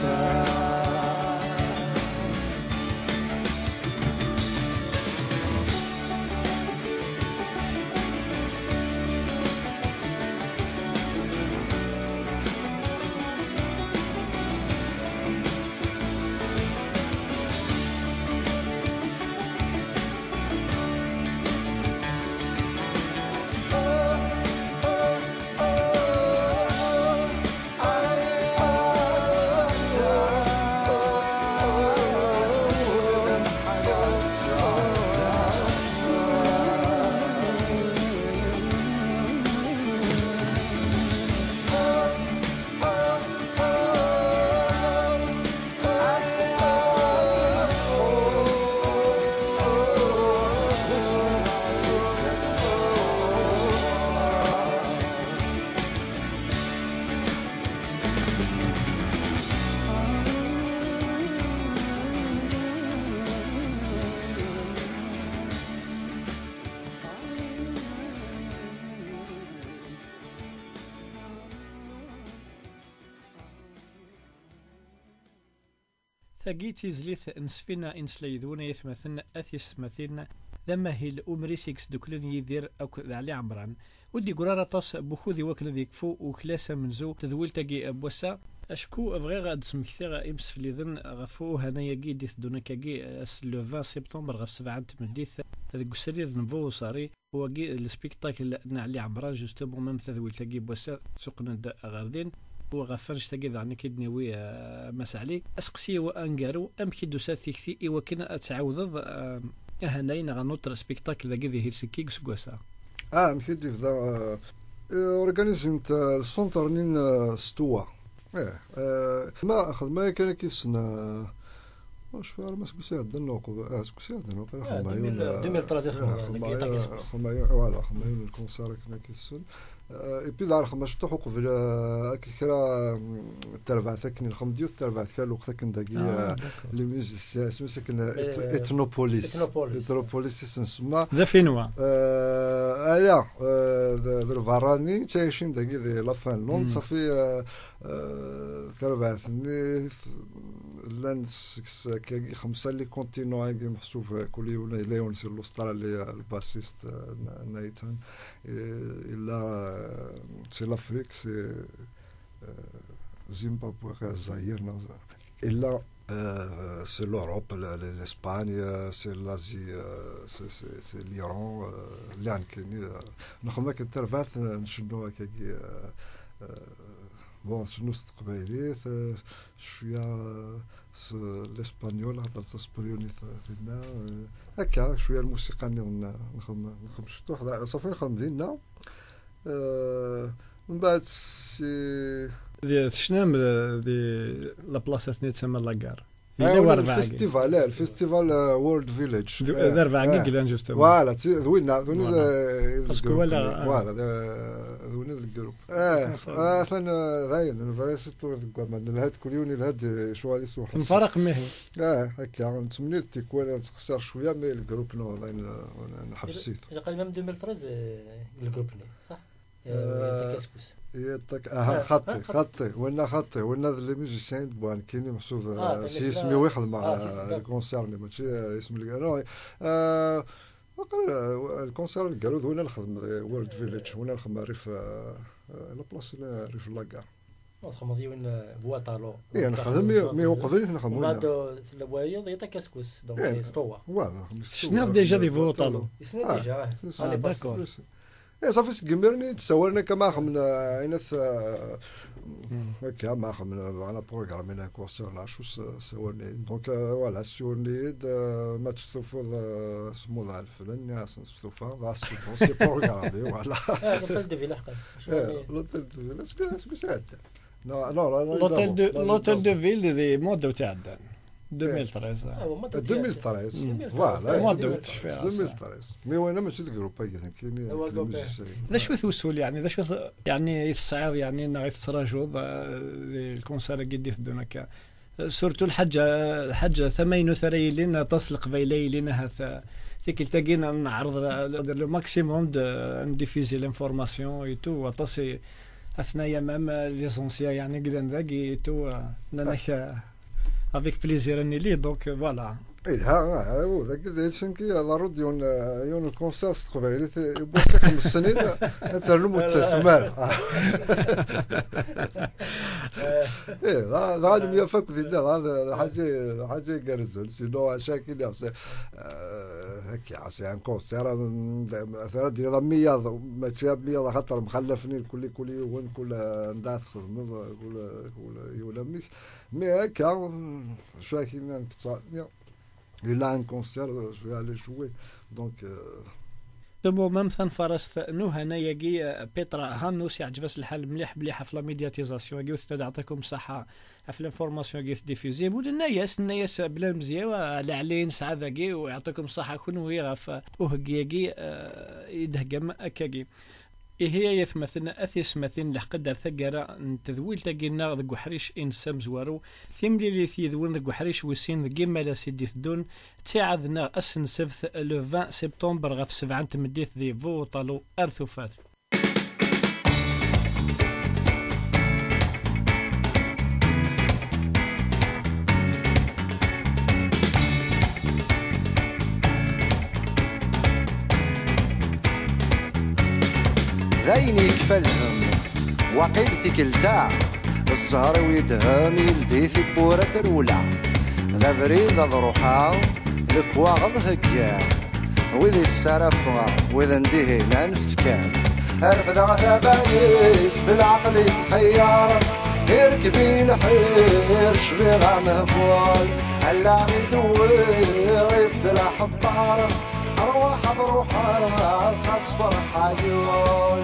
ثاقي تيزليث نسفينا إنسليذون يثمثن أثيسمثين لما هي الأمريسيكس دوكلن يدير أو علي عمران ودي قرارة طاس بخوذي وكل ذيك فو وكلاسة منزو تذويل تاقي بوسا أشكو أبغي غاد سمكثير إمس فليذن غفو هنا يجي ديث دونكاجي لو 20 سبتمبر غف 7 تمديث هذاك السرير نفو صاري هو جي السبيكتاكل نعلي عمران جوستومون ميم تذويل تاقي بوسا سوقنا غاردين هو غفرش تاقي عني كدنيوي مسعلي أسقسي وأنقارو أم كيدو ساتيكثي إوا كنا أتعوض هناين غنوتر سبيكتاكل ذاك ذي هيلسيكي كسكواسا مكيدي فذا اورغانيزمت السونتر نين ستوا ما اخذ ما كان كيسنا واش فار ما سكو سياد النوق سكو سياد النوق خمايون 2013 خمايون الكونسير كنا كيسن ايبي دار خماش تحق في كثيرا التربع ثكني الخمديو التربع كان الوقت كان داكي لي ميوزيسيان اسمه سكن اتنوبوليس تسمى ذا فينوا لا ذا فراني تعيشين داكي لا فنلند صافي تربع ثني لانس كي خمسه اللي كونتينو هاكي محسوب كل يوم ليون سي الاسترالي الباسيست نايتان الا سي لافريك سي زيمبابوي الجزائر الا سي لوروب الاسبانيا سي لازي سي ليران اللي عندكني نخمك الترفات نشنو هكاكي بون شنو استقبالي شويه الاسبانيول هضرت اسبانيولي فينا هكا شويه الموسيقى اللي نخدم شطوح صافي نخدم ديالنا من بعد شنو دي لا بلاصه ثني تسمى لاكار الفيستيفال الفيستيفال وورلد فيليج دار 4 كيلان جوستو فوالا ذوينا باسكو ولا فوالا ذوينا الجروب ثنا ذاين فريستو هاد كل يوم لهاد شوالي سوح نفرق مهي هكا نتمنى تيكون نتخسر شويه مي الجروب نو نحبسيت قال ميم 2013 الجروب صح كاسكوس خطي وانا لي ميوزيسيان بوان كاينين محسوب سي اسمي واحد مع الكونسيرن ماشي اسم اللي الكونسير اللي قالوا هنا نخدم وورلد فيليج هنا نخدم ريف لا بلاص ريف لاكار نخدم ديال بواطالو نخدم مي وقبل نخدم بعد الوايض يعطي كاسكوس دونك سطوه فوالا شنو ديجا دي فوطالو شنو ديجا داكور صافي سكمرني تسولنا كما خمنا عينث هكا ما خمنا على بروغرام هنا كورسور لا شو سولني دونك فوالا سولني ما تستوفض سمو ذا الفلان ناس نستوفا ذا سي بروغرامي فوالا لوطيل دو فيلا حقا لوطيل دو فيلا سبيسيال لوطيل دو فيل دي مودو تعدان 2013 فوالا ما دوتش فيها 2013 مي وانا ماشي الجروب كاين ذا شو توسول يعني ذا شو يعني يصعب يعني انه يتراجو الكونسير قديت دونك سورتو الحاجه 38 لنا تصل قبيلي لنا هذا ثيك التقينا نعرض لو ماكسيموم ديفيزي لانفورماسيون اي تو وتصي اثناء امام ليسونسيا يعني قدام ذاك تو ننك avec plaisir اني لي دونك فوالا ها ذاك ديالشنكي ضروري يون الكونسير استقبالي يبوسي 5 سنين نتعلم التسمال هذا غادي يفك ذي هذا حاجه كارزول سينو شاكل يا هكا عسى ان كونسير مثلا ديال 100 ماشي 100 خاطر مخلفني كل يوم كل نداث خدمه كل يولمك مي هكا شويه كاين نكثر إلا ان كونسير جو علي جوي دونك دابا مثلا فرست نو هنا يجي بيترا هانوس يعجبس الحال مليح حفله ميدياتيزاسيون يجي تعطيكم الصحه في الانفورماسيون يجي ديفوزي بول الناس بلا مزيان على علين ساعه ذاكي ويعطيكم الصحه كون ويغف وهكي يدهقم اكاكي هي يثمثنا اثيسمثين لحقدر ثقرا تذويل تاقينا ذك حريش انسام زوارو ثيملي لي ثيذون ذك حريش وسين ذك مالا سيدي ثدون تعذنا اسن سبث لو 20 سبتمبر غف 7 تمديث ذي فوطالو ارثوفات عيني يكفى الهم وقيل تكلتا الزهر ويدهم يلدي ثبورة ترولع ذا بريد ذا ضروحا الكواغض هكا وذي السرفة وذا نديه نفتكان ارفد ثبانيس العقل يتحير يركبي الحير شبيغة مهبول هلا يدور يفدل حبار أروح بروحها الخاص فرحايول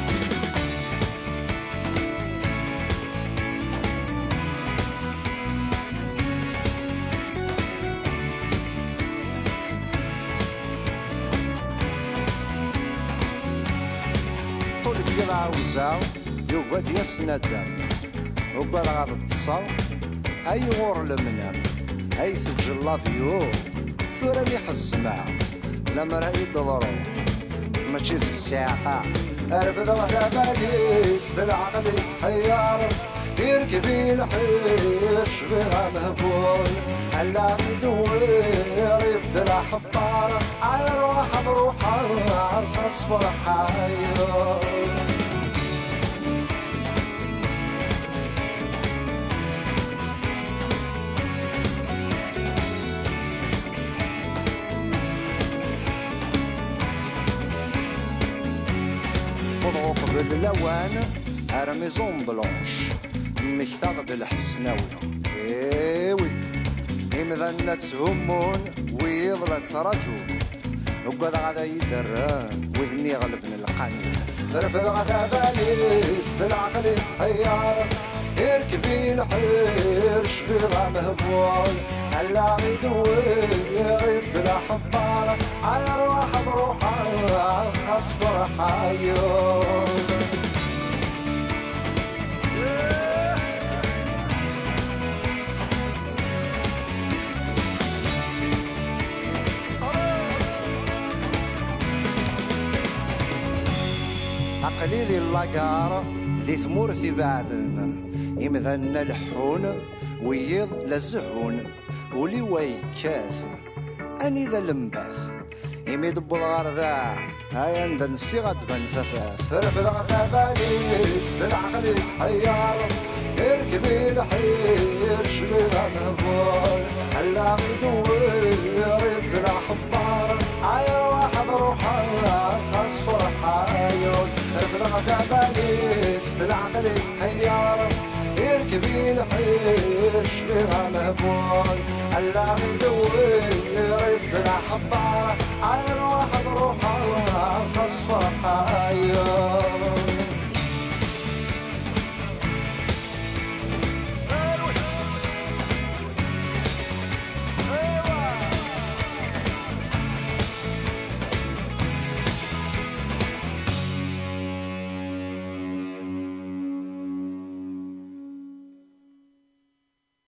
طول بيضع وزاو يوقد يسندم وقال غاد التصاو أي غور المنام أي تجلى فيو ثورة بيحزمع لما رأي الضروح ماشي الساعة أرفد غدا باليس العقل يتحير يركبي الحير شبيها مهبول هلا يدور يفدل حبار عيروح بروحها الخاص فرحاير باللوان هرميزون بلونش مكتاغ بالحسناوية ايوي إمذا تهمون ويضلا ترجون وقد غدا يدران وذني غلبن القانون ضرب غدا باليس العقل يتحير يركبي الحير شبيغة مهبول هلا يدور يبدل حبار عيروح بروحها خاص فرحايون عقلي ذي اللقار ذي ثمورثي بعدنا يمذن الحون ويض لزهون ولي ويكاث أني ذا المباث يميد بضغار ذا هاي عند نسيغة بن ثفاث رفض غثابانيس العقل يتحير يركبي الحير شبيغة مهبول هلا يدور يبدل حبار عيروح بروحها خاص فرحايون رفض غثابانيس العقل يتحير يركبي الحير شبيغة مهبول هلا يدور يبدل حبار